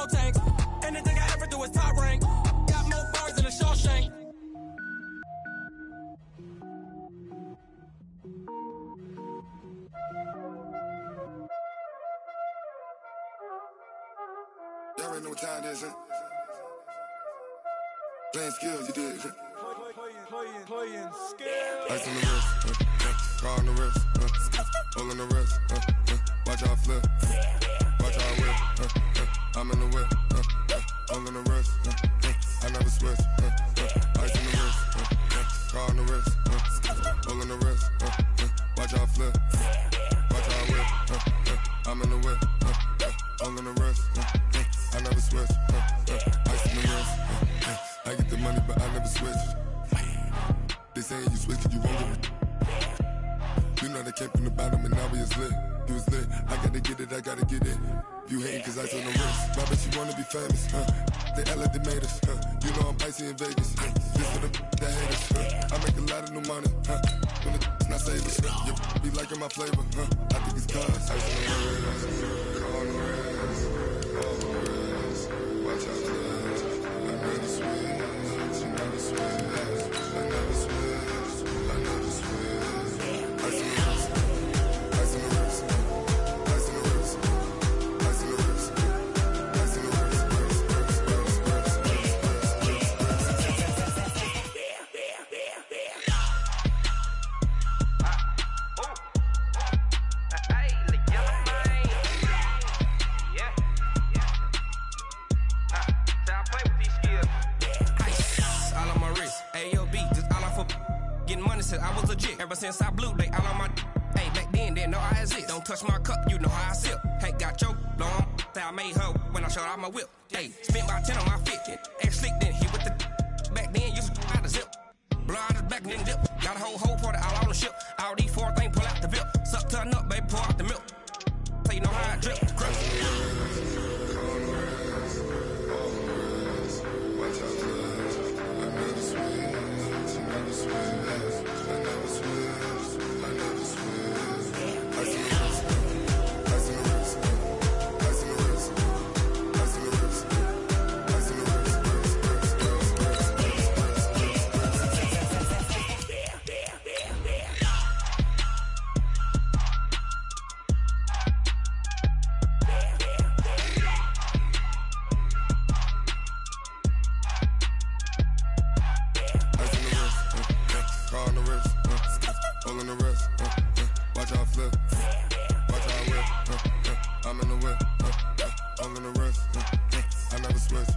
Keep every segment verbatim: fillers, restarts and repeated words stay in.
four tanks. Anything I ever do is top rank. Got more bars than a Shawshank. Y'all already know what time it is, huh? Playing skills, you did. Huh? Playing, playing, playing skills. Ice on the wrist, uh, uh, car on the wrist, uh, hole in the wrist, uh, uh, watch how I flip, watch how I whip, uh, uh, I'm in the whip, uh, uh, hole in the wrist, uh, uh, I never switch, uh, uh, ice on the wrist, uh, uh, car on the wrist, uh, hole in the wrist, uh, uh, watch how I flip, watch how I whip, uh, uh, I'm in the whip, uh, uh, hole in the wrist, uh, uh, I never switch, uh, uh, ice on the wrist, uh, uh, I get the money but I never switch. They saying you switch it, you won't get it. You know they came from the bottom and now we is lit. You was lit, I gotta get it, I gotta get it. You hating cause I told the wrist. My bitch, you wanna be famous, huh? They Ella, they made us, huh? You know I'm icy in Vegas, huh? This for the that hate us, huh? I make a lot of new money, huh? When it's not savers, huh? You be liking my flavor, huh? I think it's cause ice on the wrist, on the wrist, on the wrist. Watch out for this. I never switch, I never switch. I never switch, I never switch. Ice in the wrist, ice in the wrist, ice in the wrist, ice in the wrist, ice in the wrist, I was legit ever since I blew they all on my. Hey, back then didn't know I exist. Don't touch my cup, you know how I sip. Hey, got your long. I made her when I showed out my whip. Hey, spent about ten on my fit. X slick then hit with the. Back then used to out the zip. Blow out his back and then dip. Got a whole whole party all on the ship. All these four things pull out the vip. Suck turn up, baby, pour out the milk. So you know how I drip. Crush. watch out for this. I never switch, I never switch. I never switch, I never switch. Ice in the wrist, ice in the wrist, ice in the wrist, ice in the wrist, ice in the wrist, wrist, wrist, wrist, car on the wrist, uh, hole in the wrist, uh, uh, watch how I flip, watch how I whip, uh, uh, I'm in the whip, uh, uh, hole in the wrist, uh, uh, I never switch.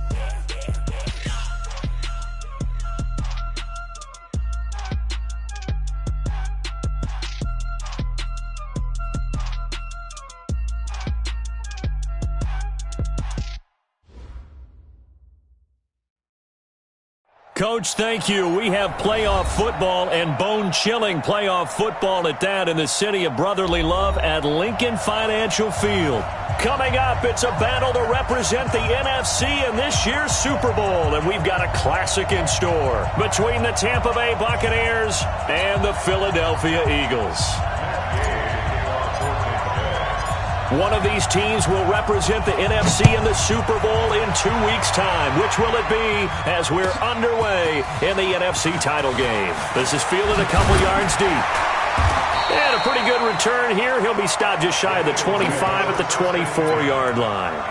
Coach, thank you. We have playoff football and bone-chilling playoff football at that in the city of brotherly love at Lincoln Financial Field. Coming up, it's a battle to represent the N F C in this year's Super Bowl, and we've got a classic in store between the Tampa Bay Buccaneers and the Philadelphia Eagles. One of these teams will represent the N F C in the Super Bowl in two weeks' time. Which will it be as we're underway in the N F C title game? This is fielded a couple yards deep. And a pretty good return here. He'll be stopped just shy of the twenty-five at the twenty-four-yard line.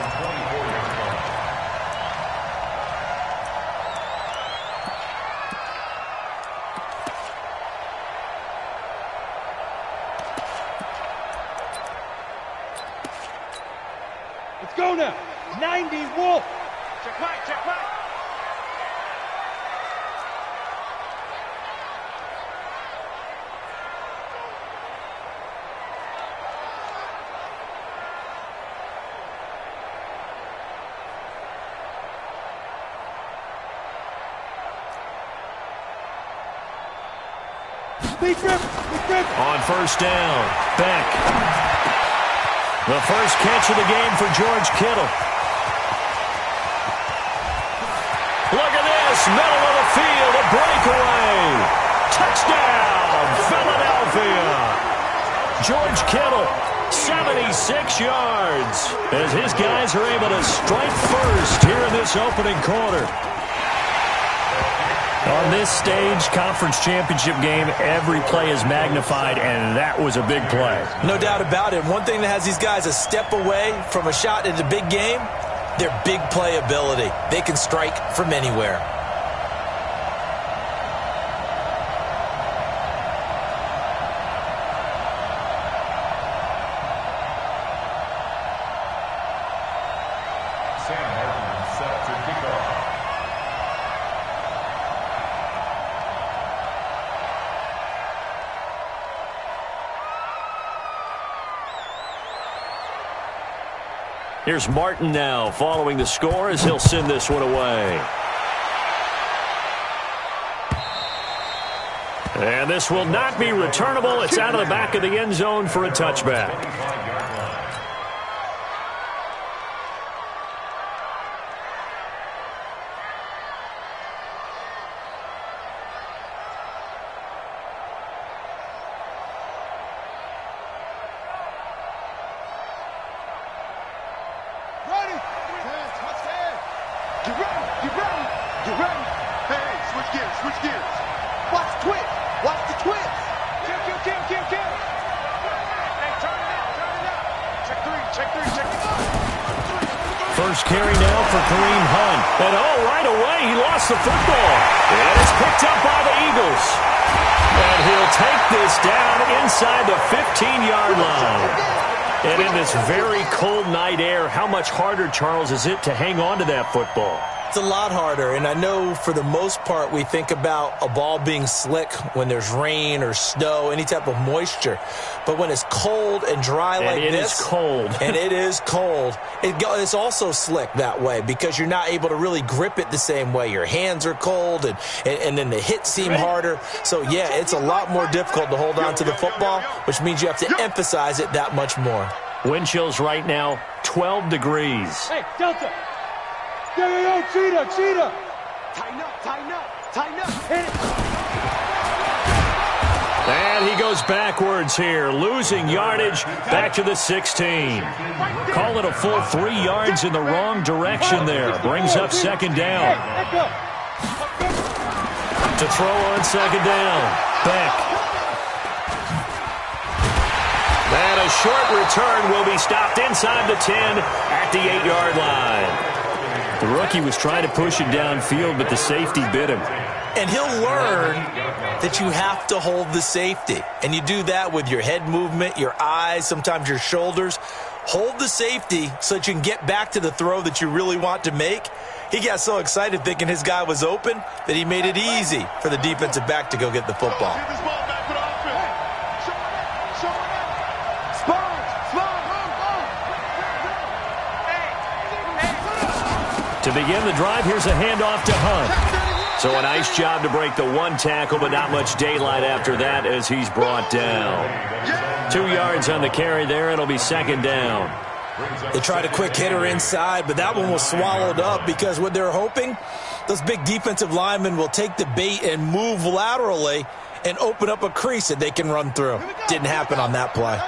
Let's go now. ninety Wolf. Check back, check back. Big rip, big rip. On first down, Beck. The first catch of the game for George Kittle. Look at this, middle of the field, a breakaway. Touchdown, Philadelphia. George Kittle seventy-six yards as his guys are able to strike first here in this opening quarter. On this stage, conference championship game, every play is magnified, and that was a big play. No doubt about it. One thing that has these guys a step away from a shot in the big game, their big play ability. They can strike from anywhere. Here's Martin now following the score as he'll send this one away. And this will not be returnable. It's out of the back of the end zone for a touchback. First carry now for Kareem Hunt. And oh, right away, he lost the football. And it's picked up by the Eagles. And he'll take this down inside the fifteen-yard line. And in this very cold night air, how much harder, Charles, is it to hang on to that football? It's a lot harder, and I know for the most part we think about a ball being slick when there's rain or snow, any type of moisture. But when it's cold and dry and like it this, is cold. and it is cold, it go, it's also slick that way because you're not able to really grip it the same way. Your hands are cold, and, and, and then the hits seem harder. So, yeah, it's a lot more difficult to hold on to the football, which means you have to emphasize it that much more. Wind chills right now, twelve degrees. Hey, Delta! Yo, yo, yo, Cheetah, Cheetah! Tighten up, tighten up, tighten up, hit it! And he goes backwards here, losing yardage back to the sixteen. Call it a full three yards in the wrong direction there. Brings up second down. To throw on second down. Beck. And a short return will be stopped inside the ten at the eight-yard line. The rookie was trying to push it downfield, but the safety bit him. And he'll learn that you have to hold the safety. And you do that with your head movement, your eyes, sometimes your shoulders. Hold the safety so that you can get back to the throw that you really want to make. He got so excited thinking his guy was open that he made it easy for the defensive back to go get the football. To begin the drive, here's a handoff to Hunt. So a nice job to break the one tackle, but not much daylight after that as he's brought down. Two yards on the carry there. It'll be second down. They tried a quick hitter inside, but that one was swallowed up because what they're hoping, those big defensive linemen will take the bait and move laterally and open up a crease that they can run through. Didn't happen on that play.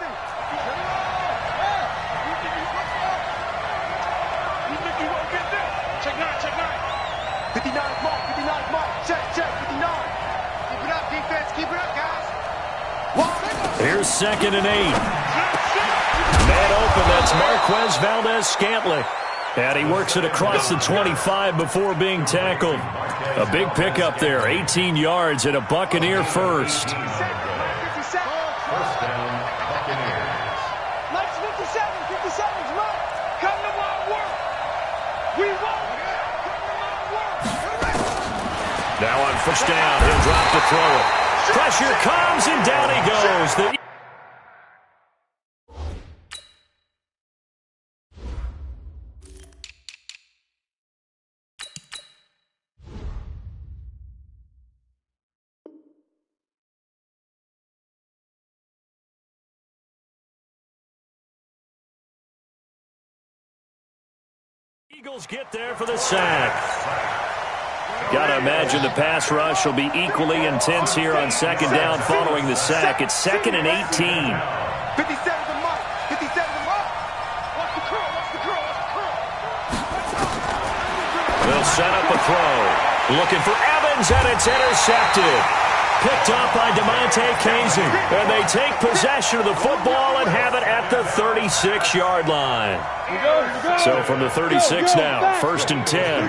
Here's second and eight. Man open, that's Marquez Valdez-Scantling. And he works it across the twenty-five before being tackled. A big pickup there, eighteen yards and a Buccaneer first. First down, Buccaneers. Let's fifty-seven, fifty-seven, come on. Come to my work. We won't. Now on first down, he'll drop to throw it. Pressure comes, and down he goes. The Eagles get there for the sack. Got to imagine the pass rush will be equally intense here on second down following the sack. It's second and eighteen. fifty-seven to Mike. They'll set up a throw. Looking for Evans, and it's intercepted. Picked up by DeMonte Casey. And they take possession of the football and have it at the thirty-six-yard line. So from the thirty-six now, first and ten.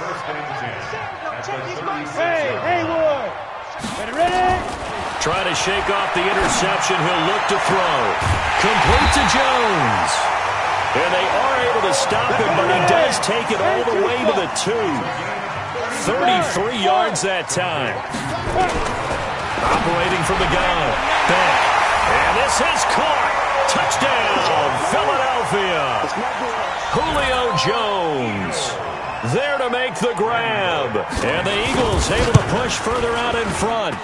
Hey, Haywood. Ready, ready? Trying to shake off the interception. He'll look to throw. Complete to Jones. And they are able to stop him, but he does take it all the way to the two. thirty-three yards that time. Operating from the gun. Back. And this is caught. Touchdown, Philadelphia. Julio Jones there to make the grab. And the Eagles able to push further out in front.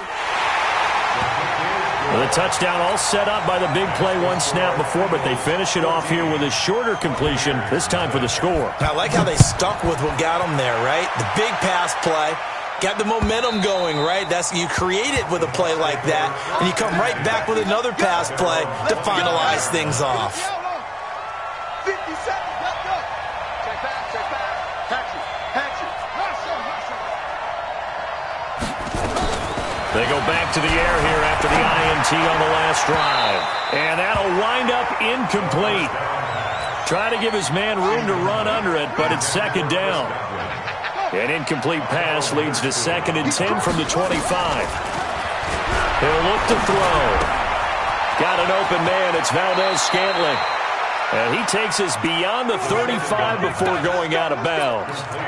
The touchdown all set up by the big play one snap before, but they finish it off here with a shorter completion, this time for the score. I like how they stuck with what got them there, right? The big pass play. Got the momentum going, right? That's you create it with a play like that, and you come right back with another pass play to finalize things off. fifty seconds, let's go. Check back, check back. Hatchet, hatchet. They go back to the air here after the I N T on the last drive. And that'll wind up incomplete. Try to give his man room to run under it, but it's second down. An incomplete pass leads to second and ten from the twenty-five. He'll look to throw. Got an open man. It's Valdez-Scantling. And he takes us beyond the thirty-five before going out of bounds.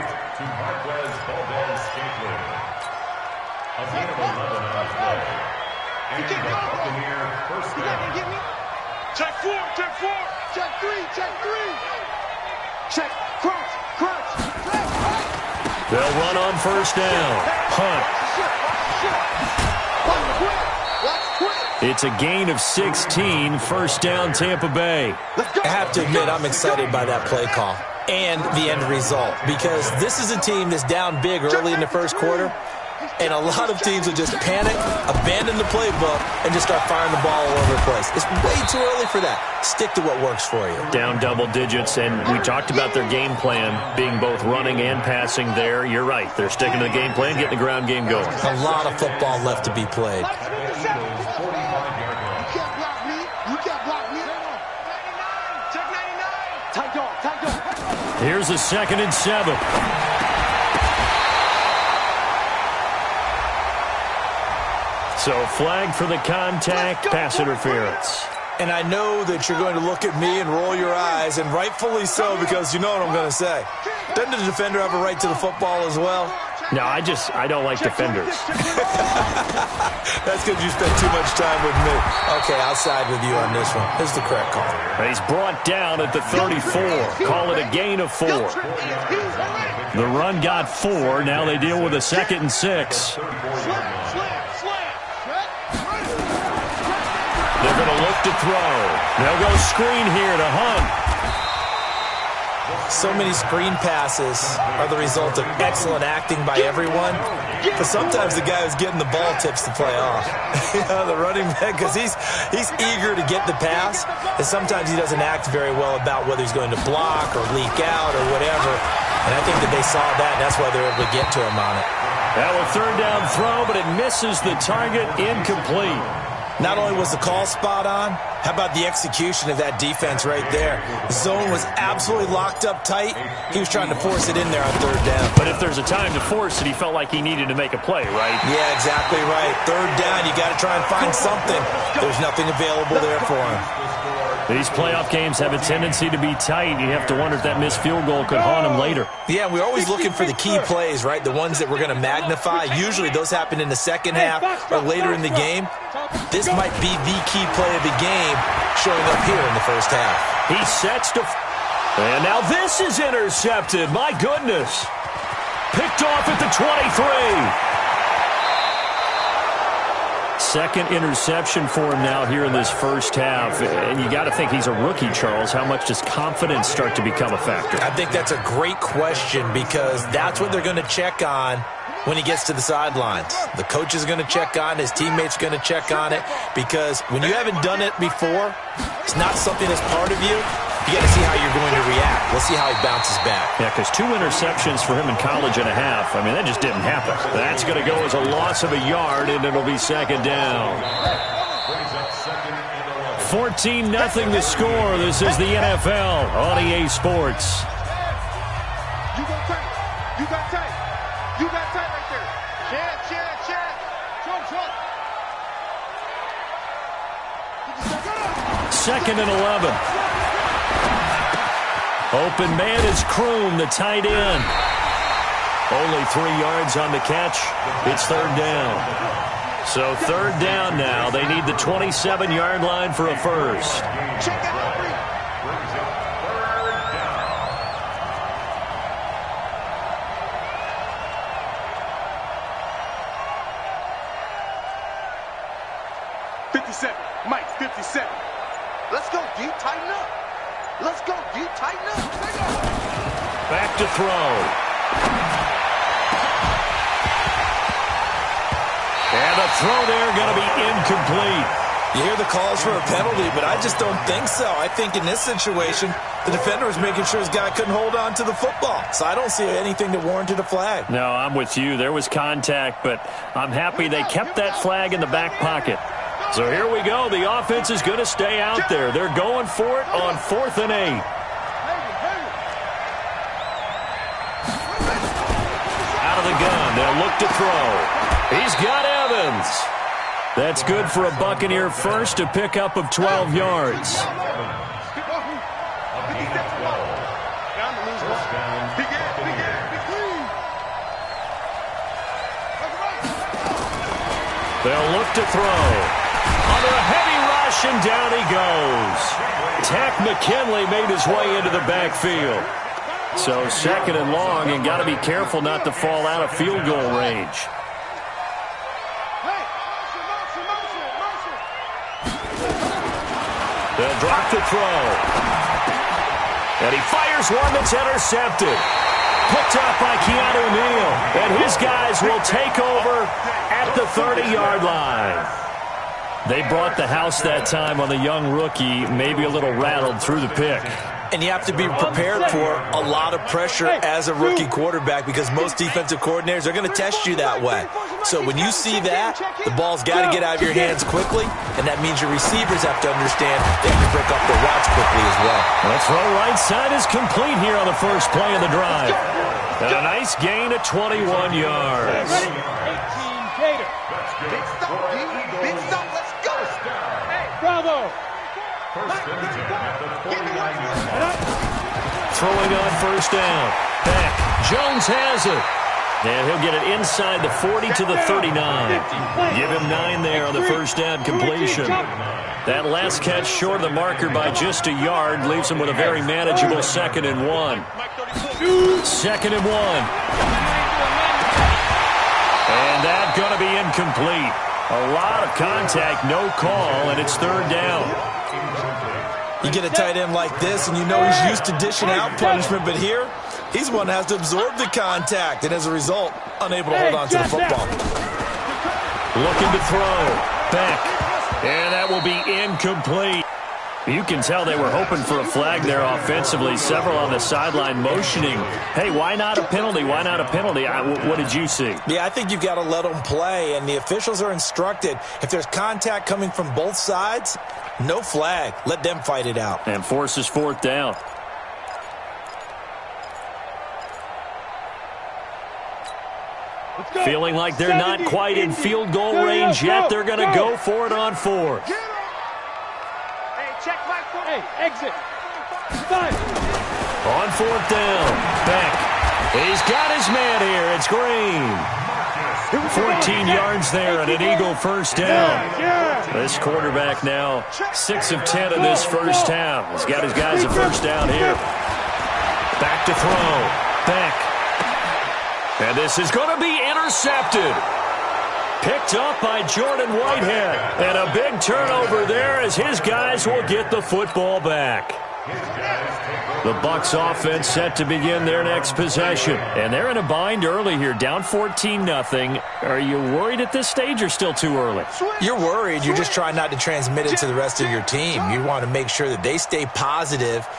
Check four, check four, check three, check three. Check, crunch, crunch, check, crunch. They'll run on first down. Hunt. It's a gain of sixteen. First down, Tampa Bay. I have to admit, I'm excited by that play call and the end result, because this is a team that's down big early in the first quarter, and a lot of teams will just panic, abandon the playbook, and just start firing the ball all over the place. It's way too early for that. Stick to what works for you. Down double digits, and we talked about their game plan being both running and passing there. You're right. They're sticking to the game plan, getting the ground game going. A lot of football left to be played. Here's a second and seven. So flag for the contact, pass interference. And I know that you're going to look at me and roll your eyes, and rightfully so, because you know what I'm going to say. Doesn't the defender have a right to the football as well? No, I just, I don't like defenders. That's because you spent too much time with me. Okay, I'll side with you on this one. This is the correct call. And he's brought down at the thirty-four. Call it a gain of four. The run got four. Now they deal with a second and six. They're going to look to throw. They'll go screen here to Hunt. So many screen passes are the result of excellent acting by everyone. But sometimes the guy who's getting the ball tips the play off. You know, the running back, because he's, he's eager to get the pass. And sometimes he doesn't act very well about whether he's going to block or leak out or whatever. And I think that they saw that, and that's why they're able to get to him on it. That was third down throw, but it misses the target, incomplete. Not only was the call spot on, how about the execution of that defense right there? The zone was absolutely locked up tight. He was trying to force it in there on third down. But if there's a time to force it, he felt like he needed to make a play, right? Yeah, exactly right. Third down, you got to try and find something. There's nothing available there for him. These playoff games have a tendency to be tight. You have to wonder if that missed field goal could haunt him later. Yeah, we're always looking for the key plays, right? The ones that we're going to magnify. Usually those happen in the second half or later in the game. This might be the key play of the game showing up here in the first half. He sets to... And now this is intercepted. My goodness. Picked off at the twenty-three. Second interception for him now here in this first half. And you got to think he's a rookie, Charles. How much does confidence start to become a factor? I think that's a great question, because that's what they're going to check on when he gets to the sidelines. The coach is going to check on it. His teammates are going to check on it, because when you haven't done it before, it's not something that's part of you. You got to see how you're going to react. We'll see how he bounces back. Yeah, because two interceptions for him in college and a half. I mean, that just didn't happen. That's going to go as a loss of a yard, and it'll be second down. fourteen nothing the score. This is the N F L on E A Sports. You got tight. You got tight. You got tight right there. Chad, Chad, Chad. Jump, jump. Second and eleven. Open man is Kroon, the tight end. Only three yards on the catch. It's third down. So third down now. They need the twenty-seven yard line for a first. Check that out. fifty-seven. Mike, fifty-seven. Let's go, D. Tighten up. Let's go, D. Tighten up. Back to throw. And a throw there going to be incomplete. You hear the calls for a penalty, but I just don't think so. I think in this situation, the defender was making sure his guy couldn't hold on to the football. So I don't see anything that warranted a flag. No, I'm with you. There was contact, but I'm happy they kept that flag in the back pocket. So here we go. The offense is going to stay out there. They're going for it on fourth and eight. Out of the gun. They'll look to throw. He's got Evans. That's good for a Buccaneer first, a pickup of twelve yards. They'll look to throw. Under a heavy rush, and down he goes. Takk McKinley made his way into the backfield. So second and long, and got to be careful not to fall out of field goal range. They'll drop the throw. And he fires one that's intercepted. Picked up by Keanu Neal. And his guys will take over at the thirty yard line. They brought the house that time on the young rookie, maybe a little rattled through the pick. And you have to be prepared for a lot of pressure as a rookie quarterback because most defensive coordinators are going to test you that way. So when you see that, the ball's got to get out of your hands quickly, and that means your receivers have to understand they have to break up their routes quickly as well. The throw right side is complete here on the first play of the drive. And a nice gain of twenty-one yards. eighteen Gator. Big stop, D. Big stop. Let's go. Hey, bravo. Throwing on first down. Back. Jones has it. And he'll get it inside the forty to the thirty-nine. Give him nine there on the first down completion. That last catch short of the marker by just a yard leaves him with a very manageable second and one. Second and one. And that's going to be incomplete. A lot of contact, no call, and it's third down. You get a tight end like this, and you know he's used to dishing out punishment, but here, he's one that has to absorb the contact, and as a result, unable to hold on to the football. Looking to throw. Back. And that will be incomplete. You can tell they were hoping for a flag there offensively. Several on the sideline motioning, hey, why not a penalty? Why not a penalty? I, what did you see? Yeah, I think you've got to let them play, and the officials are instructed. If there's contact coming from both sides, no flag. Let them fight it out. And forces fourth down. Feeling like they're not quite in field goal range yet. They're going to go for it on fourth. Hey, check my foot. Hey, exit. Five. On fourth down. Back. He's got his man here. It's Green. fourteen yards there and an Eagle first down. This quarterback now six of ten in this first half. He's got his guys a first down here. Back to throw. Back. And this is going to be intercepted. Picked up by Jordan Whitehead. And a big turnover there as his guys will get the football back. The Bucs offense set to begin their next possession. And they're in a bind early here, down fourteen nothing. Are you worried at this stage or still too early? You're worried. You're just trying not to transmit it to the rest of your team. You want to make sure that they stay positive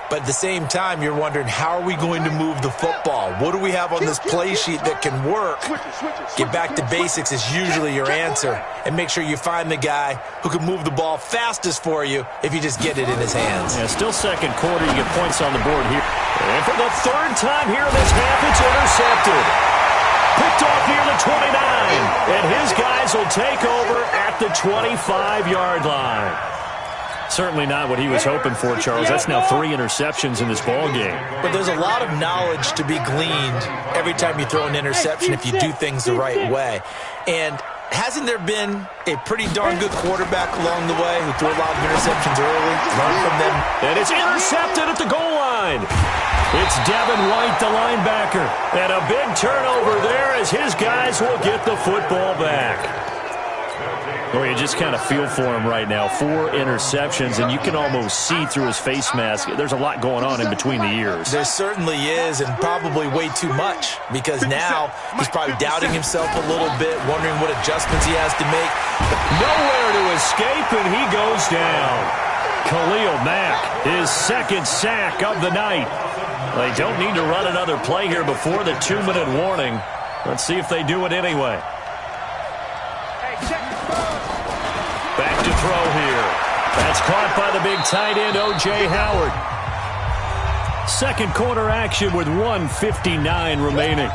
But at the same time, you're wondering, how are we going to move the football? What do we have on this play sheet that can work? Get back to basics is usually your answer. And make sure you find the guy who can move the ball fastest for you if you just get it in his hands. Yeah, still second quarter. You get points on the board here. And for the third time here in this half, it's intercepted. Picked off near the twenty-nine. And his guys will take over at the twenty-five-yard line. Certainly not what he was hoping for, Charles. That's now three interceptions in this ball game. But there's a lot of knowledge to be gleaned every time you throw an interception if you do things the right way. And hasn't there been a pretty darn good quarterback along the way who threw a lot of interceptions early? Learn from them. And it's intercepted at the goal line. It's Devin White, the linebacker. And a big turnover there as his guys will get the football back. Well, you just kind of feel for him right now. Four interceptions, and you can almost see through his face mask. There's a lot going on in between the ears. There certainly is, and probably way too much, because now he's probably doubting himself a little bit, wondering what adjustments he has to make. Nowhere to escape, and he goes down. Khalil Mack, his second sack of the night. They don't need to run another play here before the two-minute warning. Let's see if they do it anyway. Back to throw here. That's caught by the big tight end, O J Howard. Second quarter action with one fifty-nine remaining.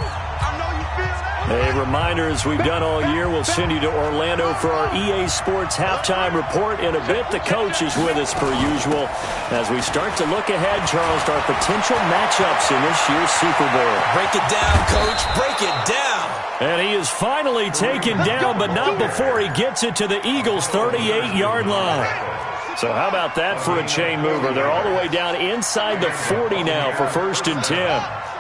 A reminder, as we've done all year, we'll send you to Orlando for our E A Sports halftime report. In a bit, the coach is with us per usual as we start to look ahead, Charles, to our potential matchups in this year's Super Bowl. Break it down, Coach. Break it down. And he is finally taken down, but not before he gets it to the Eagles' thirty-eight-yard line. So how about that for a chain mover? They're all the way down inside the forty now for first and ten.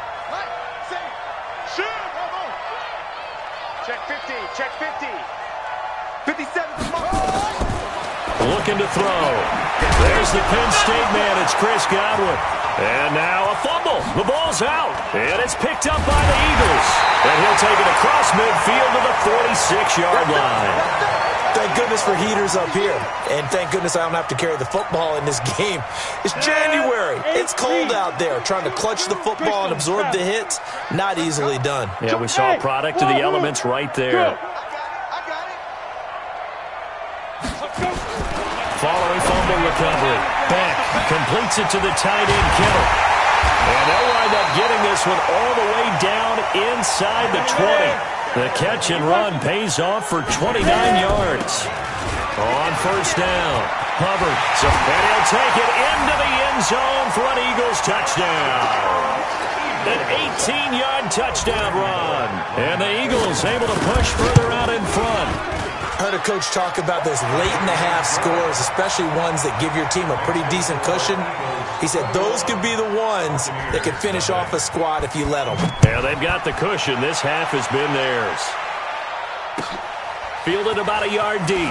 Check fifty, check fifty. fifty-seven. Looking to throw. There's the Penn State man. It's Chris Godwin. And now a fumble. The ball's out. And it's picked up by the Eagles. And he'll take it across midfield to the forty-six-yard line. Thank goodness for heaters up here. And thank goodness I don't have to carry the football in this game. It's January. It's cold out there. Trying to clutch the football and absorb the hits, not easily done. Yeah, we saw a product of the elements right there. Following fumble recovery. Beck completes it to the tight end, Kittle. And they'll wind up getting this one all the way down inside the twenty. The catch and run pays off for twenty-nine yards. On first down, Hubbard. So, and he'll take it into the end zone for an Eagles touchdown. An eighteen-yard touchdown run. And the Eagles able to push further out in front. I heard a coach talk about those late-in-the-half scores, especially ones that give your team a pretty decent cushion. He said those could be the ones that could finish off a squad if you let them. Yeah, they've got the cushion. This half has been theirs. Fielded about a yard deep.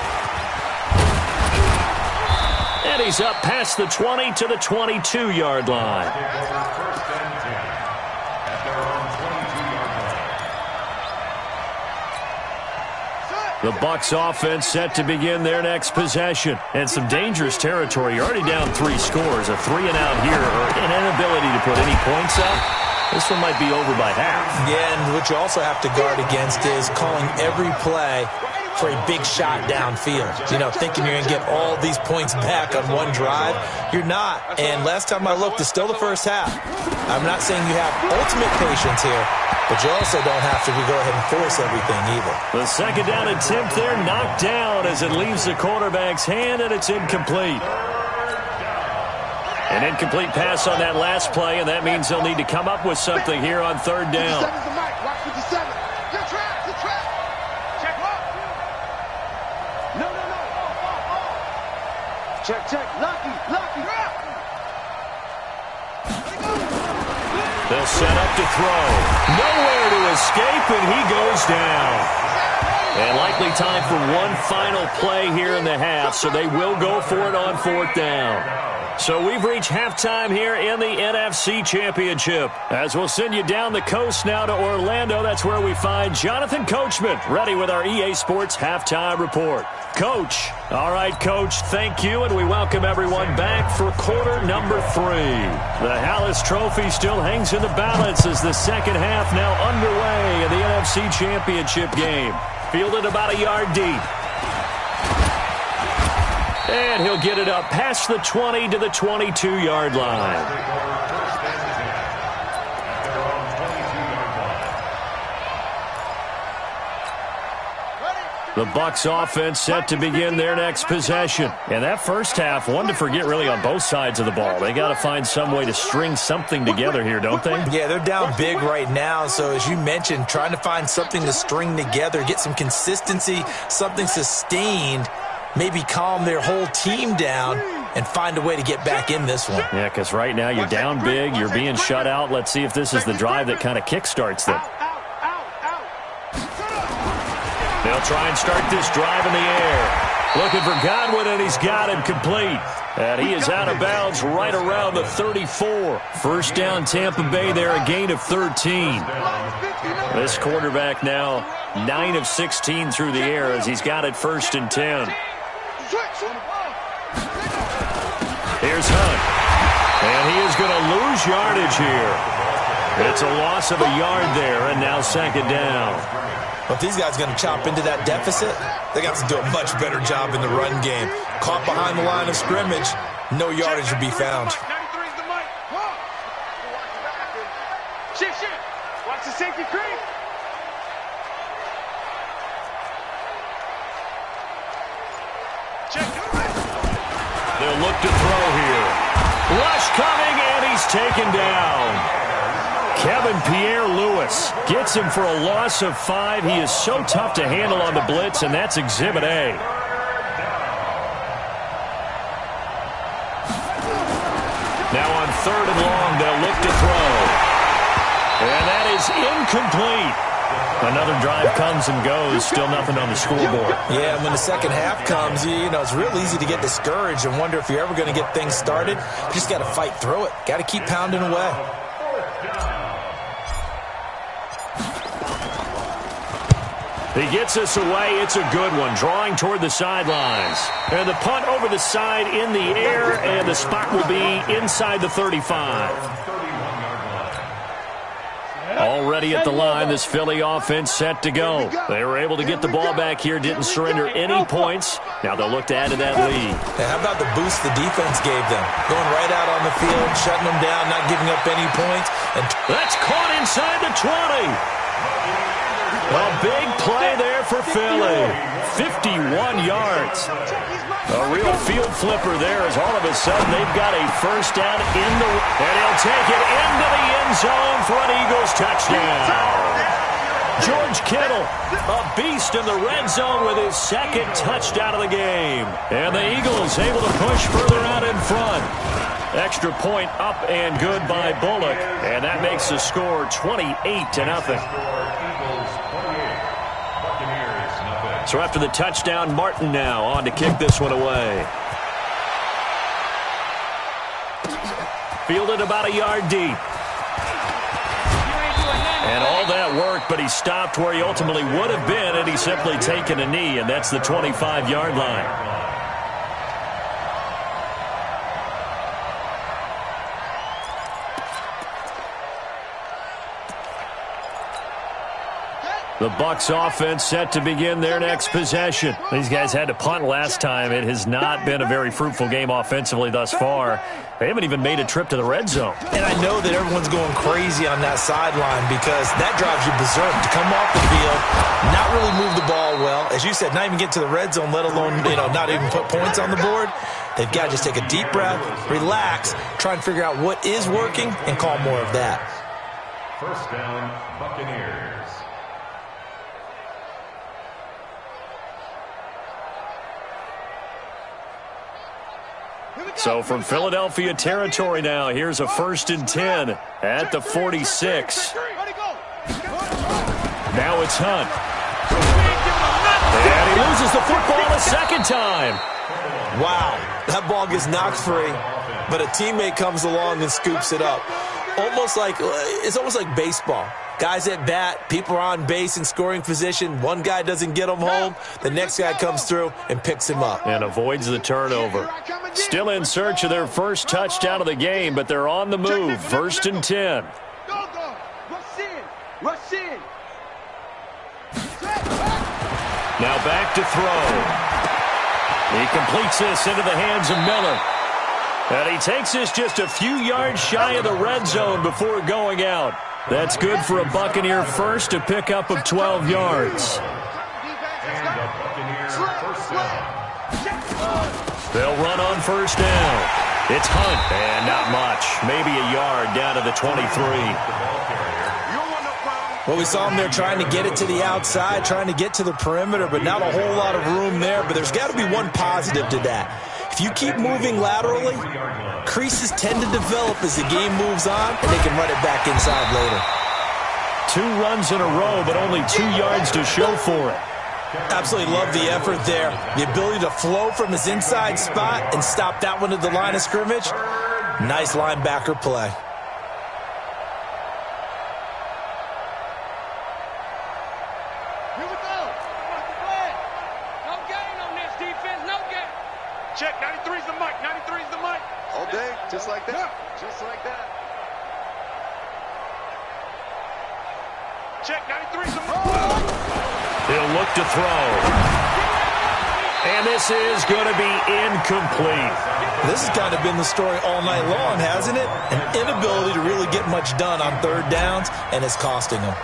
And he's up past the twenty to the twenty-two-yard line. The Bucs offense set to begin their next possession. And some dangerous territory. You're already down three scores. A three and out here, or an inability to put any points up. This one might be over by half. Yeah, and what you also have to guard against is calling every play for a big shot downfield. You know, thinking you're going to get all these points back on one drive. You're not. And last time I looked, it's still the first half. I'm not saying you have ultimate patience here, but you also don't have to go ahead and force everything either. The second down attempt there knocked down as it leaves the quarterback's hand, and it's incomplete. An incomplete pass on that last play, and that means they'll need to come up with something here on third down. Check, check, lucky, lucky. They'll set up to throw. Nowhere to escape, and he goes down. And likely time for one final play here in the half, so they will go for it on fourth down. So we've reached halftime here in the N F C Championship. As we'll send you down the coast now to Orlando, that's where we find Jonathan Coachman, ready with our E A Sports Halftime Report. Coach. All right, Coach, thank you, and we welcome everyone back for quarter number three. The Hallis Trophy still hangs in the balance as the second half now underway in the N F C Championship game. Fielded about a yard deep. And he'll get it up past the twenty to the twenty-two-yard line. The Bucs offense set to begin their next possession. And that first half, one to forget really on both sides of the ball. They got to find some way to string something together here, don't they? Yeah, they're down big right now. So as you mentioned, trying to find something to string together, get some consistency, something sustained, maybe calm their whole team down and find a way to get back in this one. Yeah, because right now you're down big, you're being shut out. Let's see if this is the drive that kind of kickstarts them. They'll try and start this drive in the air. Looking for Godwin, and he's got him complete. And he is out of bounds right around the thirty-four. First down, Tampa Bay there, a gain of thirteen. This quarterback now nine of sixteen through the air as he's got it first and ten. Here's Hunt. And he is going to lose yardage here. It's a loss of a yard there, and now second down. But if these guys are going to chop into that deficit, they got to do a much better job in the run game. Caught behind the line of scrimmage, no yardage to be found. Shift, shift. Watch the safety creep. They'll look to throw here. Rush coming, and he's taken down. Kevin Pierre-Louis gets him for a loss of five. He is so tough to handle on the blitz, and that's Exhibit A. Now on third and long, they'll look to throw. And that is incomplete. Another drive comes and goes, still nothing on the scoreboard. Yeah, when the second half comes, you know, it's real easy to get discouraged and wonder if you're ever going to get things started. You just got to fight through it. Got to keep pounding away. He gets us away. It's a good one, drawing toward the sidelines. And the punt over the side in the air, and the spot will be inside the thirty-five. Already at the line, this Philly offense set to go. They were able to get the ball back here, didn't surrender any points. Now they'll look to add to that lead. And how about the boost the defense gave them? Going right out on the field, shutting them down, not giving up any points. And that's caught inside the twenty. A big play there for Philly. fifty-one yards. A real field flipper there as all of a sudden they've got a first down in the... And he'll take it into the end zone for an Eagles touchdown. George Kittle, a beast in the red zone with his second touchdown of the game. And the Eagles able to push further out in front. Extra point up and good by Bullock. And that makes the score twenty-eight to nothing. So after the touchdown, Martin now on to kick this one away. Fielded about a yard deep. And all that work, but he stopped where he ultimately would have been had he simply taken a knee, and that's the twenty-five-yard line. The Bucs offense set to begin their next possession. These guys had to punt last time. It has not been a very fruitful game offensively thus far. They haven't even made a trip to the red zone. And I know that everyone's going crazy on that sideline because that drives you berserk to come off the field, not really move the ball well. As you said, not even get to the red zone, let alone, you know, not even put points on the board. They've got to just take a deep breath, relax, try and figure out what is working, and call more of that. First down, Buccaneers. So from Philadelphia territory now, here's a first and ten at the forty-six. Now it's Hunt. And he loses the football a second time. Wow, that ball gets knocked free, but a teammate comes along and scoops it up. Almost like, it's almost like baseball. Guys at bat, people are on base in scoring position. One guy doesn't get him home. The next guy comes through and picks him up. And avoids the turnover. Still in search of their first touchdown of the game, but they're on the move. First and ten. Go, go. Rush in. Rush in. Now back to throw. He completes this into the hands of Miller. And he takes this just a few yards shy of the red zone before going out. That's good for a Buccaneer first, a pickup of twelve yards. They'll run on first down. It's Hunt, and not much. Maybe a yard down to the twenty-three. Well, we saw him there trying to get it to the outside, trying to get to the perimeter, but not a whole lot of room there. But there's got to be one positive to that. If you keep moving laterally, creases tend to develop as the game moves on, and they can run it back inside later. Two runs in a row, but only two yards to show for it. Absolutely love the effort there. The ability to flow from his inside spot and stop that one at the line of scrimmage. Nice linebacker play. Here we go. No gain on this defense. No gain. Check. ninety-three's the mic. ninety-three's the mic. All day, just like that. Just like that. Check. ninety-three's the mic. He'll look to throw. And this is going to be incomplete. This has kind of been the story all night long, hasn't it? An inability to really get much done on third downs, and it's costing them.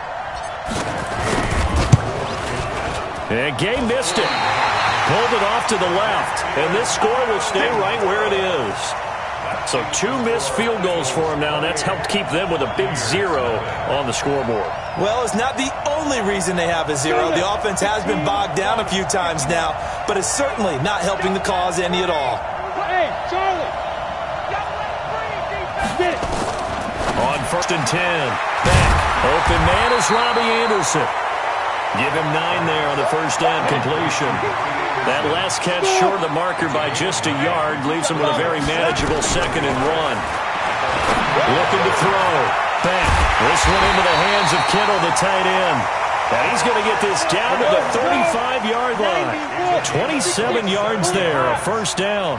And Gay missed it. Pulled it off to the left. And this score will stay right where it is. So two missed field goals for him now, and that's helped keep them with a big zero on the scoreboard. Well, it's not the only reason they have a zero. The offense has been bogged down a few times now, but it's certainly not helping the cause any at all. Hey, Charlie. Get it. On first and ten. Back. Open man is Robbie Anderson. Give him nine there on the first down completion. That last catch short of the marker by just a yard leaves him with a very manageable second and one. Looking to throw. Back. This one into the hands of Kittle, the tight end. And he's going to get this down to the thirty-five-yard line. twenty-seven yards there, a first down.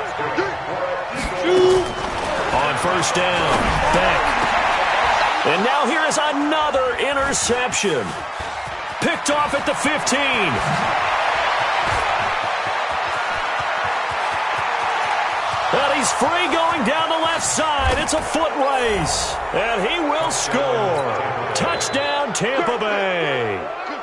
On first down. Back. And now here is another interception. Picked off at the fifteen. And he's free going down the left side. It's a foot race. And he will score. Touchdown, Tampa Bay.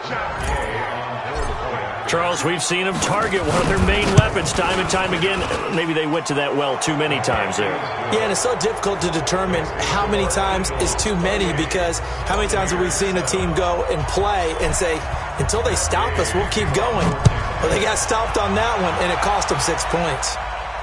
Charles, we've seen him target one of their main weapons time and time again. Maybe they went to that well too many times there. Yeah, and it's so difficult to determine how many times is too many, because how many times have we seen a team go and play and say, until they stop us, we'll keep going. Well, they got stopped on that one, and it cost them six points.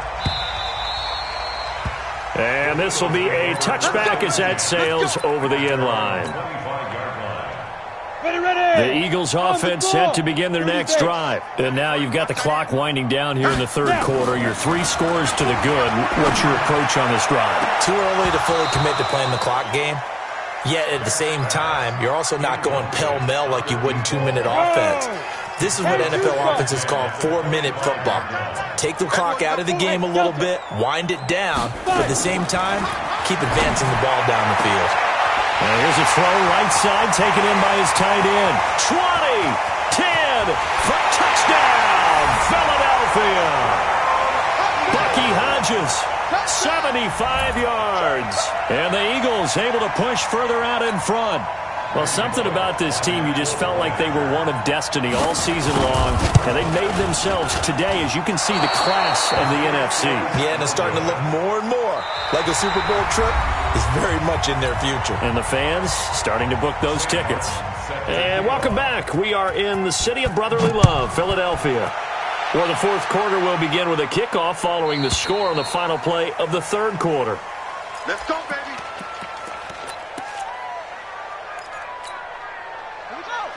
And this will be a touchback as that sails over the end line. Ready, ready. The Eagles offense set to begin their next drive. And now you've got the clock winding down here in the third quarter. Your three scores to the good. What's your approach on this drive? Too early to fully commit to playing the clock game. Yet at the same time, you're also not going pell-mell like you would in two-minute offense. This is what N F L offenses call four-minute football. Take the clock out of the game a little bit, wind it down, but at the same time, keep advancing the ball down the field. And here's a throw right side, taken in by his tight end. twenty, ten, for touchdown, Philadelphia. Bucky Hodges, seventy-five yards. And the Eagles able to push further out in front. Well, something about this team, you just felt like they were one of destiny all season long, and they made themselves today, as you can see, the class of the N F C. Yeah, and it's starting to look more and more like a Super Bowl trip is very much in their future. And the fans starting to book those tickets. And welcome back. We are in the city of brotherly love, Philadelphia, where the fourth quarter will begin with a kickoff following the score on the final play of the third quarter. Let's go, baby.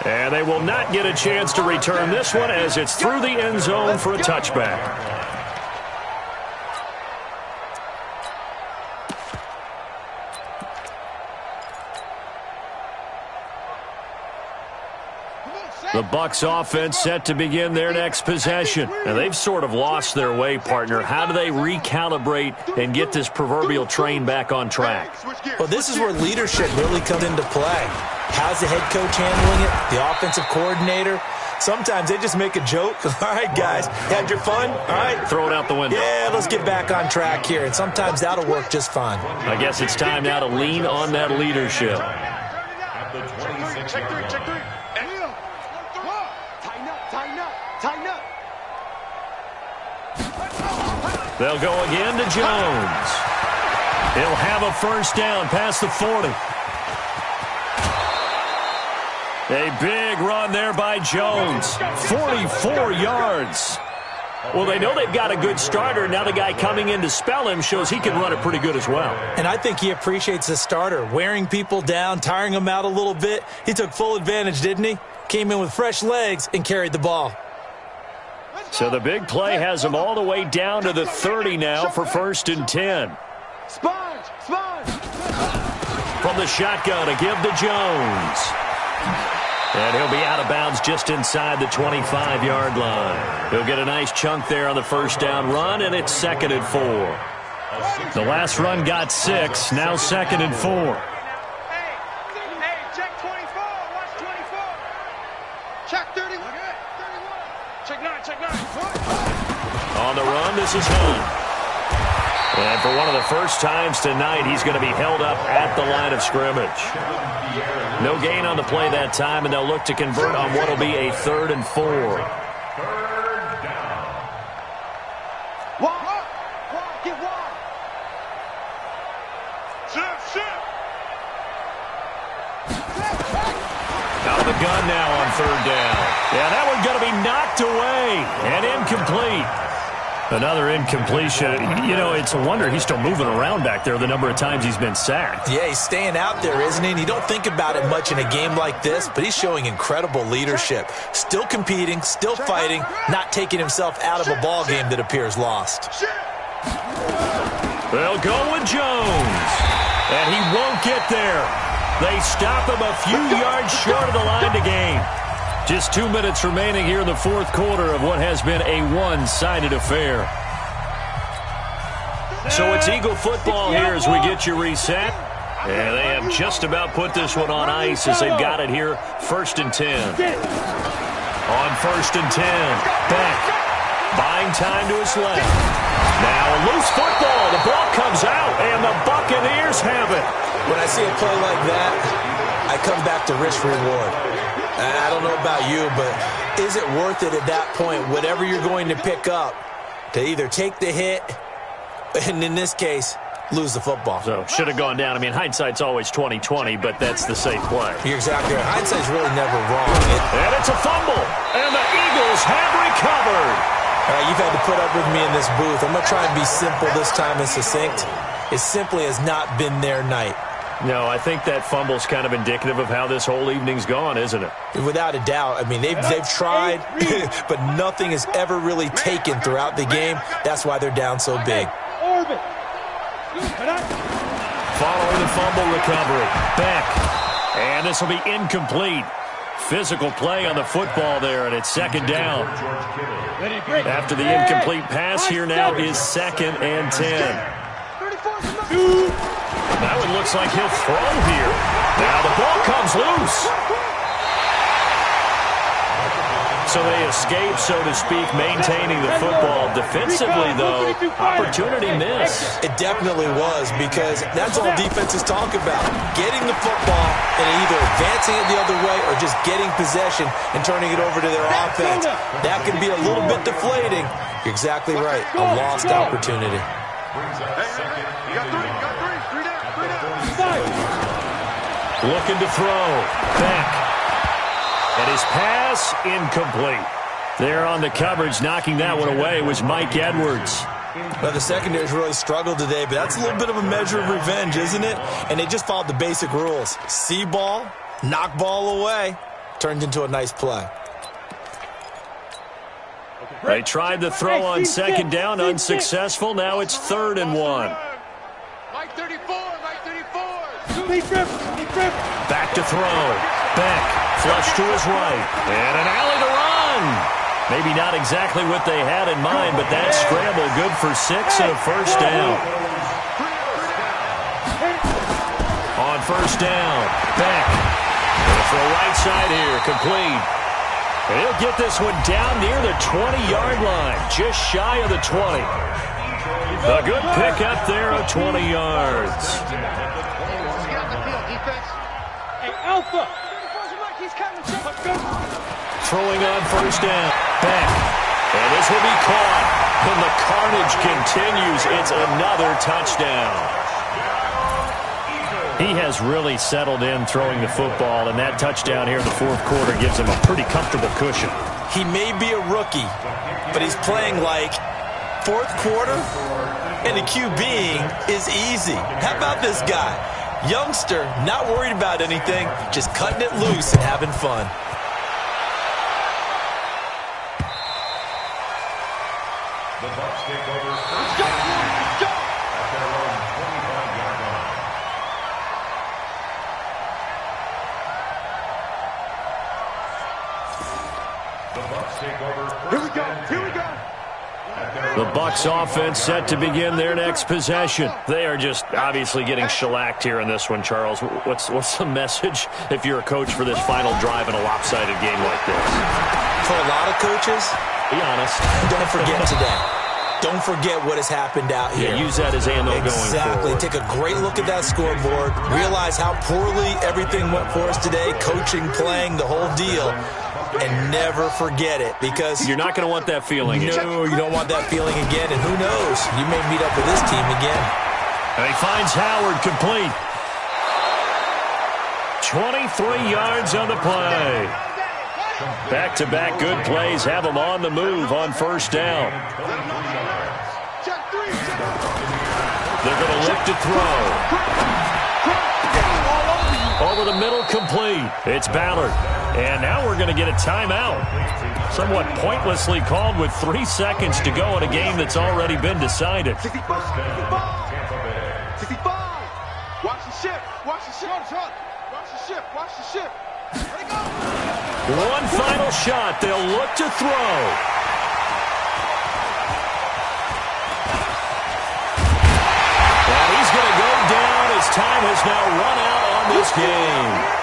And they will not get a chance to return this one as it's through the end zone for a touchback. The Bucs offense set to begin their next possession. And they've sort of lost their way, partner. How do they recalibrate and get this proverbial train back on track? Well, this is where leadership really comes into play. How's the head coach handling it? The offensive coordinator? Sometimes they just make a joke. All right, guys, had your fun? All right. Throw it out the window. Yeah, let's get back on track here. And sometimes that'll work just fine. I guess it's time now to lean on that leadership. At the twenty-six yard line. Check three. Tighten up, tighten up, tighten up. They'll go again to Jones. He'll have a first down past the forty. A big run there by Jones. forty-four yards. Well, they know they've got a good starter. Now the guy coming in to spell him shows he can run it pretty good as well. And I think he appreciates the starter, wearing people down, tiring them out a little bit. He took full advantage, didn't he? Came in with fresh legs and carried the ball. So the big play has him all the way down to the thirty now for first and ten. Sponge, sponge. From the shotgun to give to Jones. And he'll be out of bounds just inside the twenty-five yard line. He'll get a nice chunk there on the first down run, and it's second and four. The last run got six, now second and four. Hey, hey, check twenty-four, watch twenty-four. Check thirty-one, thirty-one. Check nine, check nine. On the run, this is Hunt. And for one of the first times tonight, he's going to be held up at the line of scrimmage. No gain on the play that time, and they'll look to convert on what will be a third and four. Third down. Walk, walk, get walk. Sit, sit. Out of the gun now on third down. Yeah, that one's going to be knocked away and incomplete. Another incompletion. You know, it's a wonder he's still moving around back there the number of times he's been sacked. Yeah, he's staying out there, isn't he? And you don't think about it much in a game like this, but he's showing incredible leadership. Still competing, still fighting, not taking himself out of a ball game that appears lost. They'll go with Jones. And he won't get there. They stop him a few yards short of the line to gain. Just two minutes remaining here in the fourth quarter of what has been a one-sided affair. So it's Eagle football here as we get you reset. And they have just about put this one on ice as they've got it here, first and ten. On first and ten, Beck buying time to his left. Now a loose football. The ball comes out, and the Buccaneers have it. When I see a play like that, I come back to risk-reward. I don't know about you, but is it worth it at that point, whatever you're going to pick up, to either take the hit, and in this case, lose the football? So, should have gone down. I mean, hindsight's always twenty twenty, but that's the safe play. You're exactly right. Hindsight's really never wrong. It, and it's a fumble, and the Eagles have recovered. All right, you've had to put up with me in this booth. I'm going to try and be simple this time and succinct. It simply has not been their night. No, I think that fumble's kind of indicative of how this whole evening's gone, isn't it? Without a doubt. I mean, they've, they've tried, but nothing has ever really taken throughout the game. That's why they're down so big. Following the fumble recovery, Beck. And this will be incomplete. Physical play on the football there, and it's second down. After the incomplete pass, here now is second and ten. Now it looks like he'll throw here. Now the ball comes loose. So they escape, so to speak, maintaining the football. Defensively, though, opportunity miss. It definitely was, because that's all defenses talk about. Getting the football and either advancing it the other way or just getting possession and turning it over to their offense. That can be a little bit deflating. You're exactly right. A lost opportunity. You got three, you got three. Three down, three down. Looking to throw. Beck. And his pass incomplete. There on the coverage, knocking that one away was Mike Edwards. Well, the secondary's really struggled today, but that's a little bit of a measure of revenge, isn't it? And they just followed the basic rules. See ball, knock ball away. turned into a nice play. They tried the throw on second down, unsuccessful. Now it's third and one. Mike thirty-four, Mike thirty-four. Back to throw. Beck, flush to his right. And an alley to run. Maybe not exactly what they had in mind, but that scramble good for six and a first down. On first down, Beck. For a right side here, complete. He'll get this one down near the twenty-yard line, just shy of the twenty. A good pickup there of twenty yards. Hey, Alpha. Throwing on first down, Beck. And this will be caught. And the carnage continues. It's another touchdown. He has really settled in throwing the football, and that touchdown here in the fourth quarter gives him a pretty comfortable cushion. He may be a rookie, but he's playing like fourth quarter, and the QBing is easy. How about this guy? Youngster, not worried about anything, just cutting it loose and having fun. The Bucs take over first down at their own twenty-five-yard line. The Bucs take over first Here we go, here we go. The Bucs offense set to begin their next possession. They are just obviously getting shellacked here in this one, Charles. What's, what's the message if you're a coach for this final drive in a lopsided game like this? For a lot of coaches, be honest. Don't forget today. Don't forget what has happened out here. Yeah, use that as ammo exactly. going forward. Take a great look at that scoreboard. Realize how poorly everything went for us today. Coaching, playing, the whole deal. And never forget it, because you're not going to want that feeling. No, you don't want that feeling again. And who knows? You may meet up with this team again. And he finds Howard complete. twenty-three yards on the play. Back-to-back good plays have him on the move on first down. They're going to look to throw. Over the middle, complete. It's Ballard. And now we're going to get a timeout. Somewhat pointlessly called with three seconds to go in a game that's already been decided. sixty-five. sixty-five. Watch the ship. Watch the ship. Watch the ship. Watch the ship. Let it go. One final shot. They'll look to throw. And he's going to go down as time has now run out on this game.